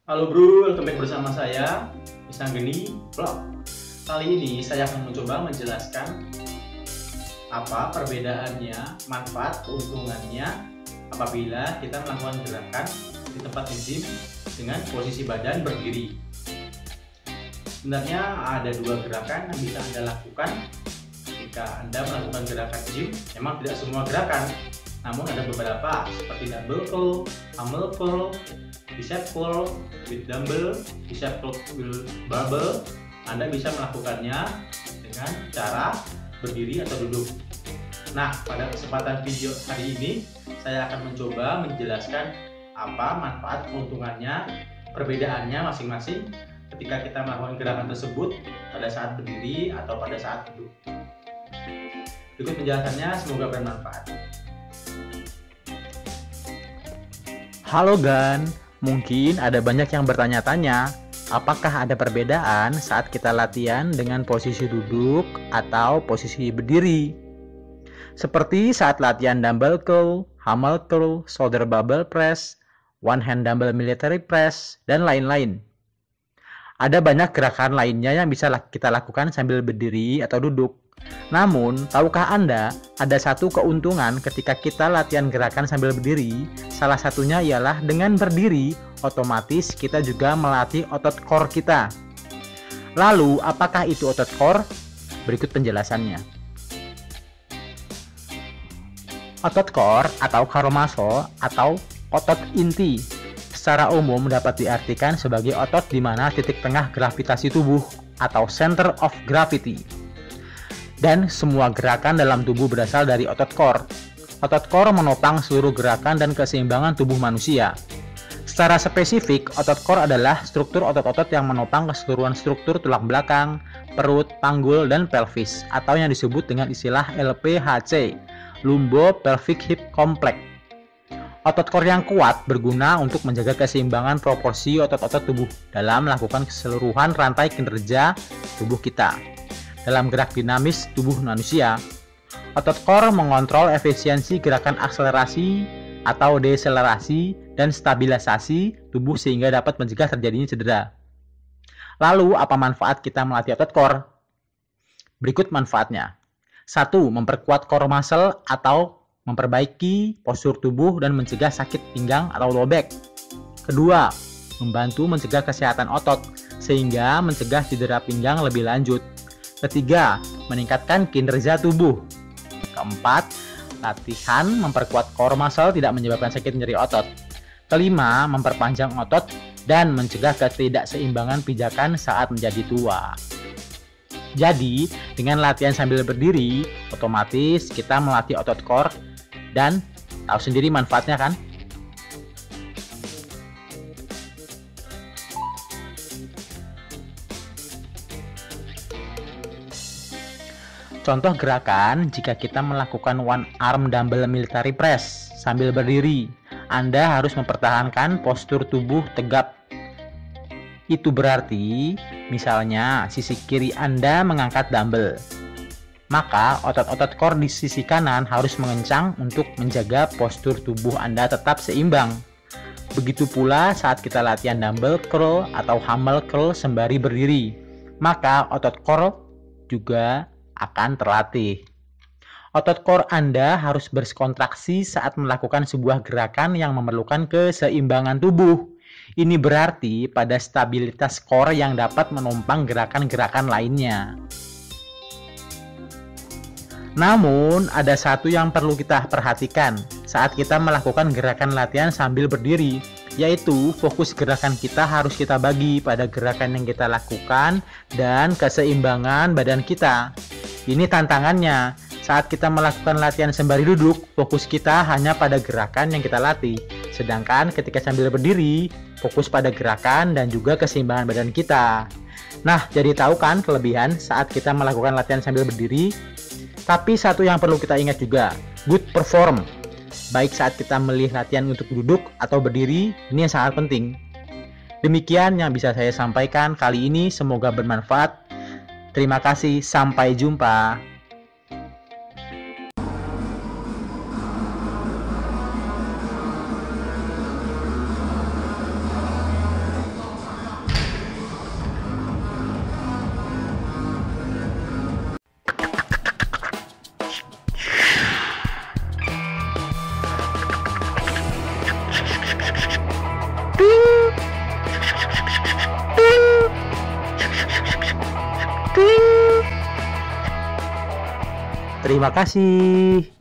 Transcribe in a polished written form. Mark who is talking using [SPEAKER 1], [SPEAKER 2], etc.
[SPEAKER 1] Halo bro, welcome back bersama saya Isanggeni Vlog. Kali ini saya akan mencoba menjelaskan apa perbedaannya, manfaat, keuntungannya apabila kita melakukan gerakan di tempat gym dengan posisi badan berdiri. Sebenarnya ada dua gerakan yang bisa Anda lakukan ketika Anda melakukan gerakan gym. Memang tidak semua gerakan, namun ada beberapa seperti dumbbell curl, hammer curl, bicep curl with dumbbell, bicep curl with barbell. Anda bisa melakukannya dengan cara berdiri atau duduk. Nah, pada kesempatan video hari ini saya akan mencoba menjelaskan apa manfaat, keuntungannya, perbedaannya masing-masing ketika kita melakukan gerakan tersebut pada saat berdiri atau pada saat duduk. Berikut penjelasannya, semoga bermanfaat.
[SPEAKER 2] Halo Gan, mungkin ada banyak yang bertanya-tanya, apakah ada perbedaan saat kita latihan dengan posisi duduk atau posisi berdiri? Seperti saat latihan dumbbell curl, hammer curl, shoulder barbell press, one hand dumbbell military press, dan lain-lain. Ada banyak gerakan lainnya yang bisa kita lakukan sambil berdiri atau duduk. Namun, tahukah Anda ada satu keuntungan ketika kita latihan gerakan sambil berdiri? Salah satunya ialah dengan berdiri, otomatis kita juga melatih otot core kita. Lalu, apakah itu otot core? Berikut penjelasannya. Otot core atau core muscle atau otot inti secara umum dapat diartikan sebagai otot di mana titik tengah gravitasi tubuh atau center of gravity. Dan semua gerakan dalam tubuh berasal dari otot core. Otot core menopang seluruh gerakan dan keseimbangan tubuh manusia. Secara spesifik, otot core adalah struktur otot-otot yang menopang keseluruhan struktur tulang belakang, perut, panggul, dan pelvis, atau yang disebut dengan istilah LPHC, Lumbo Pelvic Hip Complex. Otot core yang kuat berguna untuk menjaga keseimbangan proporsi otot-otot tubuh dalam melakukan keseluruhan rantai kinerja tubuh kita. Dalam gerak dinamis tubuh manusia, otot core mengontrol efisiensi gerakan akselerasi atau deselerasi dan stabilisasi tubuh sehingga dapat mencegah terjadinya cedera. Lalu, apa manfaat kita melatih otot core? Berikut manfaatnya. 1. Memperkuat core muscle atau memperbaiki postur tubuh dan mencegah sakit pinggang atau low back. Kedua, membantu mencegah kesehatan otot sehingga mencegah cedera pinggang lebih lanjut. Ketiga, meningkatkan kinerja tubuh. Keempat, latihan memperkuat core muscle tidak menyebabkan sakit nyeri otot. Kelima, memperpanjang otot dan mencegah ketidakseimbangan pijakan saat menjadi tua. Jadi, dengan latihan sambil berdiri, otomatis kita melatih otot core dan tahu sendiri manfaatnya kan? Contoh gerakan jika kita melakukan one arm dumbbell military press sambil berdiri, Anda harus mempertahankan postur tubuh tegap. Itu berarti, misalnya sisi kiri Anda mengangkat dumbbell, maka otot-otot core di sisi kanan harus mengencang untuk menjaga postur tubuh Anda tetap seimbang. Begitu pula saat kita latihan dumbbell curl atau hammer curl sembari berdiri, maka otot core juga akan terlatih. Otot core Anda harus berkontraksi saat melakukan sebuah gerakan yang memerlukan keseimbangan tubuh. Ini berarti pada stabilitas core yang dapat menopang gerakan-gerakan lainnya. Namun, ada satu yang perlu kita perhatikan saat kita melakukan gerakan latihan sambil berdiri, yaitu fokus gerakan kita harus kita bagi pada gerakan yang kita lakukan dan keseimbangan badan kita. Ini tantangannya. Saat kita melakukan latihan sembari duduk, fokus kita hanya pada gerakan yang kita latih. Sedangkan ketika sambil berdiri, fokus pada gerakan dan juga keseimbangan badan kita. Nah, jadi tahu kan kelebihan saat kita melakukan latihan sambil berdiri? Tapi satu yang perlu kita ingat juga, good perform. Baik saat kita memilih latihan untuk duduk atau berdiri, ini yang sangat penting. Demikian yang bisa saya sampaikan kali ini, semoga bermanfaat. Terima kasih, sampai jumpa. Terima kasih.